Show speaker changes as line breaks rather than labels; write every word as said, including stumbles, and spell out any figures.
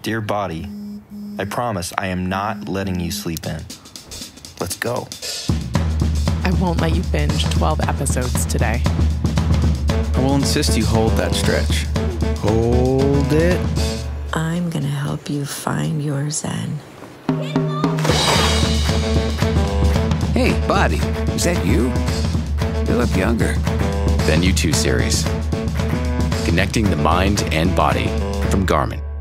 Dear body, I promise I am not letting you sleep in. Let's go.
I won't let you binge twelve episodes today.
I will insist you hold that stretch. Hold it.
I'm gonna help you find your zen.
Hey, body, is that you? You look younger.
Venu two series. Connecting the mind and body from Garmin.